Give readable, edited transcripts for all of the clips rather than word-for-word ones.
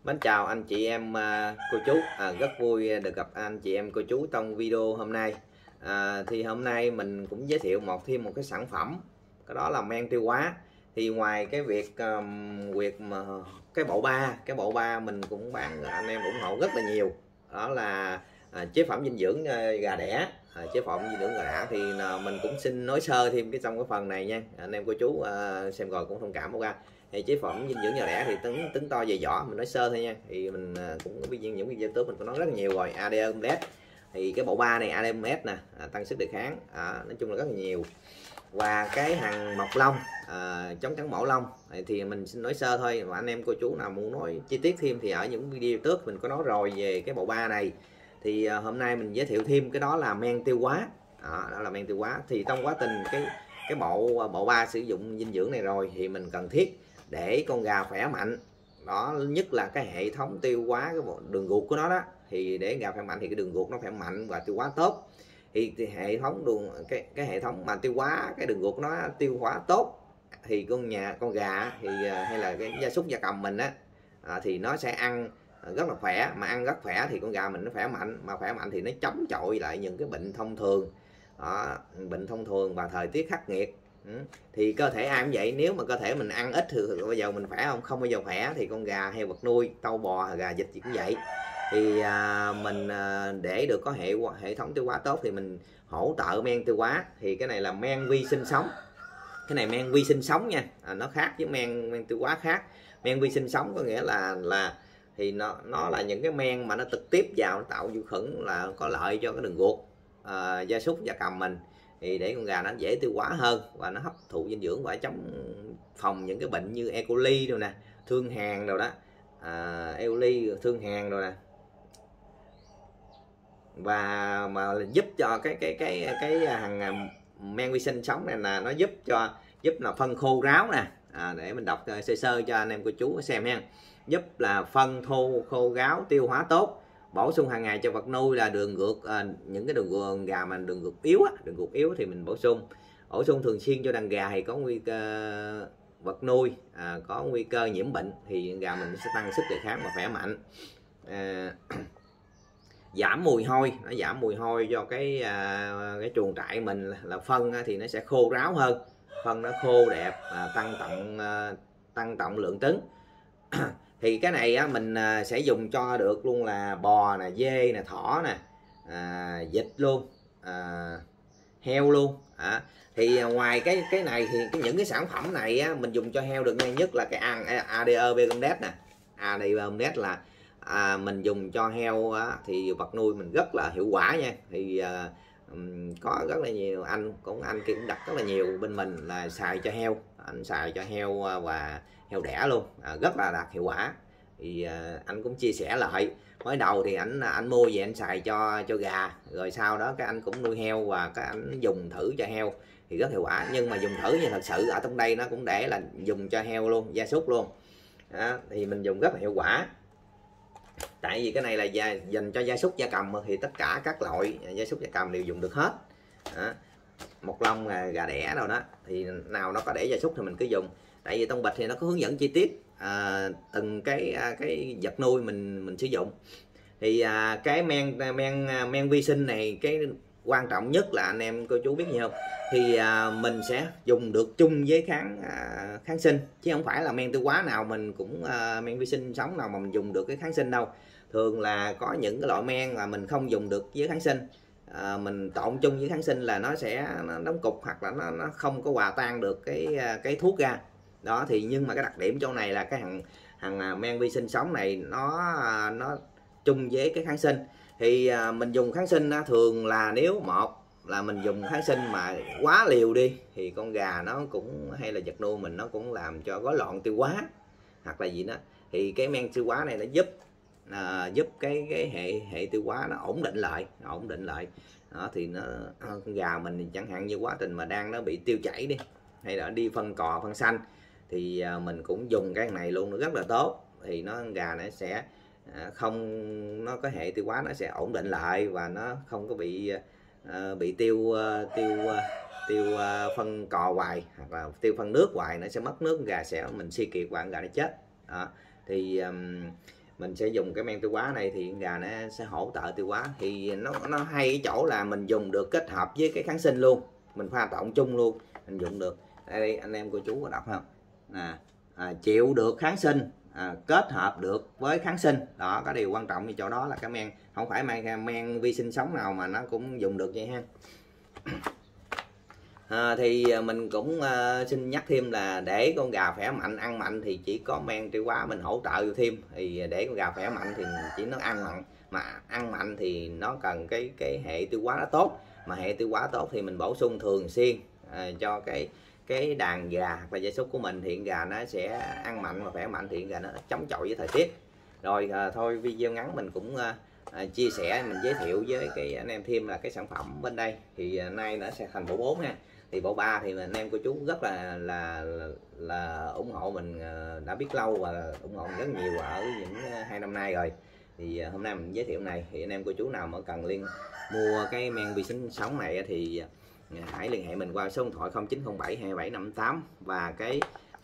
Mến chào anh chị em cô chú, rất vui được gặp anh chị em cô chú trong video hôm nay. Thì hôm nay mình cũng giới thiệu thêm một cái sản phẩm, cái đó là men tiêu hóa. Thì ngoài cái việc mà cái bộ ba mình cũng bán, anh em ủng hộ rất là nhiều, đó là chế phẩm dinh dưỡng gà đẻ. Chế phẩm dinh dưỡng gà đẻ thì mình cũng xin nói sơ thêm trong cái phần này nha, anh em cô chú xem rồi cũng thông cảm qua. Thì chế phẩm dinh dưỡng nhỏ lẻ thì tính to về vỏ mình nói sơ thôi nha. Thì mình cũng có những video YouTube mình có nói rất là nhiều rồi. ADMS thì cái bộ ba này ADMS nè, tăng sức đề kháng, nói chung là rất là nhiều. Và cái hàng mọc lông, chống trắng mổ lông thì mình xin nói sơ thôi, và anh em cô chú nào muốn nói chi tiết thêm thì ở những video trước mình có nói rồi về cái bộ ba này. Thì hôm nay mình giới thiệu thêm cái đó là men tiêu hóa. Đó là men tiêu hóa. Thì trong quá trình cái bộ ba sử dụng dinh dưỡng này rồi thì mình cần thiết để con gà khỏe mạnh, đó nhất là cái hệ thống tiêu hóa, cái đường ruột của nó đó. Thì để gà khỏe mạnh thì cái đường ruột nó khỏe mạnh và tiêu hóa tốt. Thì hệ thống cái hệ thống mà tiêu hóa, cái đường ruột nó tiêu hóa tốt thì con gà thì hay là cái gia súc gia cầm mình á, thì nó sẽ ăn rất là khỏe. Mà ăn rất khỏe thì con gà mình nó khỏe mạnh, mà khỏe mạnh thì nó chống chọi lại những cái bệnh thông thường. Bệnh thông thường và thời tiết khắc nghiệt. Thì cơ thể ai cũng vậy, nếu mà cơ thể mình ăn ít thì bây giờ mình khỏe không bao giờ khỏe. Thì con gà hay vật nuôi, trâu bò, gà vịt gì cũng vậy. Thì mình để được có hệ thống tiêu hóa tốt thì mình hỗ trợ men tiêu hóa. Thì cái này là men vi sinh sống, cái này men vi sinh sống nha, nó khác với men tiêu hóa khác. Men vi sinh sống có nghĩa là thì nó là những cái men mà nó trực tiếp vào, nó tạo vi khuẩn, là có lợi cho cái đường ruột gia súc gia cầm mình, thì để con gà nó dễ tiêu hóa hơn và nó hấp thụ dinh dưỡng và chống phòng những cái bệnh như E. coli rồi nè, thương hàn rồi đó, E. coli, thương hàn rồi nè. Và mà giúp cho cái hàng men vi sinh sống này là nó giúp là phân khô ráo nè, để mình đọc sơ sơ cho anh em cô chú xem nha. Giúp là phân khô ráo, tiêu hóa tốt, bổ sung hàng ngày cho vật nuôi là đường ruột, những cái đường ruột gà mà đường ruột yếu thì mình bổ sung thường xuyên cho đàn gà. Thì có nguy cơ vật nuôi có nguy cơ nhiễm bệnh thì gà mình sẽ tăng sức đề kháng và khỏe mạnh. Giảm mùi hôi, nó giảm mùi hôi do cái chuồng trại mình là phân thì nó sẽ khô ráo hơn, phân nó khô đẹp, tăng trọng lượng trứng. Thì cái này á, mình sẽ dùng cho được luôn là bò nè, dê nè, thỏ nè, vịt luôn, heo luôn. Thì ngoài cái này thì những cái sản phẩm này á, mình dùng cho heo được nhanh nhất là cái ADE-Vegandet nè. ADE-Vegandet là mình dùng cho heo á, thì vật nuôi mình rất là hiệu quả nha. Thì có rất là nhiều anh cũng đặt rất là nhiều bên mình là xài cho heo, anh xài cho heo và heo đẻ luôn, rất là đạt hiệu quả. Thì anh cũng chia sẻ lại, mới đầu thì anh mua về anh xài cho gà, rồi sau đó cái anh cũng nuôi heo và cái anh dùng thử cho heo thì rất hiệu quả. Nhưng mà dùng thử thì thật sự ở trong đây nó cũng để là dùng cho heo luôn, gia súc luôn. Thì mình dùng rất là hiệu quả. Tại vì cái này là dành cho gia súc gia cầm thì tất cả các loại gia súc gia cầm đều dùng được hết. Mọc lông, gà đẻ đâu đó thì nào nó có để gia súc thì mình cứ dùng. Tại vì trong bịch thì nó có hướng dẫn chi tiết từng cái vật nuôi mình sử dụng. Thì cái men vi sinh này, cái quan trọng nhất là anh em cô chú biết gì không, thì mình sẽ dùng được chung với kháng sinh, chứ không phải là men tiêu hóa nào mình cũng men vi sinh sống nào mà mình dùng được cái kháng sinh đâu. Thường là có những cái loại men là mình không dùng được với kháng sinh, mình trộn chung với kháng sinh là nó sẽ đóng cục, hoặc là nó không có hòa tan được cái thuốc ra đó. Thì nhưng mà cái đặc điểm chỗ này là cái hàng men vi sinh sống này nó chung với cái kháng sinh. Thì mình dùng kháng sinh thường là nếu một là mình dùng kháng sinh mà quá liều đi thì con gà nó cũng, hay là vật nuôi mình nó cũng làm cho rối loạn tiêu hóa hoặc là gì đó. Thì cái men tiêu hóa này nó giúp cái hệ tiêu hóa nó ổn định lại đó. Thì con gà mình chẳng hạn như quá trình mà đang nó bị tiêu chảy đi, hay là đi phân cò phân xanh, thì mình cũng dùng cái này luôn, nó rất là tốt. Thì gà nó sẽ nó có hệ tiêu hóa nó sẽ ổn định lại, và nó không có bị tiêu phân cò hoài, hoặc là tiêu phân nước hoài, nó sẽ mất nước, gà mình suy kiệt và gà nó chết đó. Thì mình sẽ dùng cái men tiêu hóa này thì con gà nó sẽ hỗ trợ tiêu hóa. Thì nó hay cái chỗ là mình dùng được kết hợp với cái kháng sinh luôn, mình pha trộn chung luôn, mình dùng được. Đây anh em cô chú có đọc không, chịu được kháng sinh, kết hợp được với kháng sinh đó. Cái điều quan trọng ở chỗ đó là cái men, không phải men vi sinh sống nào mà nó cũng dùng được vậy ha. Thì mình cũng xin nhắc thêm là để con gà khỏe mạnh, ăn mạnh thì chỉ có men tiêu hóa mình hỗ trợ thêm. Thì để con gà khỏe mạnh thì chỉ nó ăn mạnh, mà ăn mạnh thì nó cần cái hệ tiêu hóa nó tốt, mà hệ tiêu hóa tốt thì mình bổ sung thường xuyên cho cái đàn gà hoặc là gia súc của mình, thì gà nó sẽ ăn mạnh và khỏe mạnh, thì gà nó chống chọi với thời tiết. Rồi thôi video ngắn mình cũng chia sẻ, mình giới thiệu với cái anh em thêm là cái sản phẩm bên đây. Thì nay nó sẽ thành bộ 4 nha. Thì bộ 3 thì anh em cô chú rất là ủng hộ mình, đã biết lâu và ủng hộ mình rất nhiều ở những 2 năm nay rồi. Thì hôm nay mình giới thiệu này, thì anh em cô chú nào mà cần mua cái men vi sinh sống này thì hãy liên hệ mình qua số điện thoại 0907 2758, và cái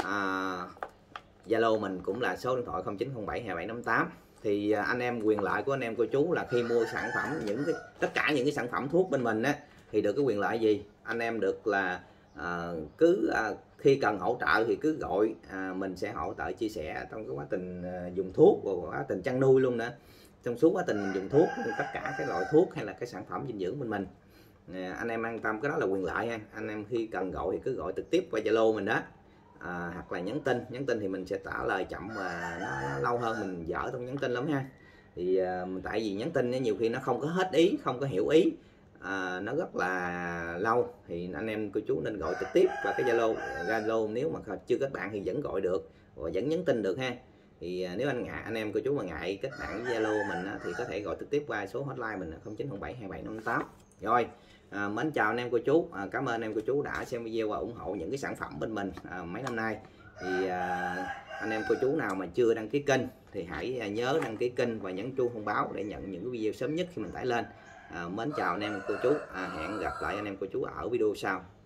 Zalo mình cũng là số điện thoại 0907 2758. Thì anh em quyền lợi của anh em cô chú là khi mua sản phẩm, tất cả những cái sản phẩm thuốc bên mình á, thì được cái quyền lợi gì, anh em được là khi cần hỗ trợ thì cứ gọi, mình sẽ hỗ trợ chia sẻ trong cái quá trình dùng thuốc và quá trình chăn nuôi luôn nữa. Trong suốt quá trình mình dùng thuốc, tất cả cái loại thuốc hay là cái sản phẩm dinh dưỡng bên mình, anh em an tâm, cái đó là quyền lợi ha. Anh em khi cần gọi thì cứ gọi trực tiếp qua Zalo mình đó, hoặc là nhắn tin thì mình sẽ trả lời chậm và nó lâu hơn, mình dở trong nhắn tin lắm ha. Thì tại vì nhắn tin nhiều khi nó không có hết ý, không có hiểu ý, nó rất là lâu, thì anh em cô chú nên gọi trực tiếp và cái Zalo nếu mà chưa kết bạn thì vẫn gọi được và vẫn nhắn tin được ha. Thì nếu anh em cô chú mà ngại kết bạn với Zalo mình thì có thể gọi trực tiếp qua số hotline mình 0907 2758. Rồi mến chào anh em cô chú, cảm ơn anh em cô chú đã xem video và ủng hộ những cái sản phẩm bên mình mấy năm nay. Thì anh em cô chú nào mà chưa đăng ký kênh thì hãy nhớ đăng ký kênh và nhấn chuông thông báo để nhận những cái video sớm nhất khi mình tải lên. Mến chào anh em cô chú, hẹn gặp lại anh em cô chú ở video sau.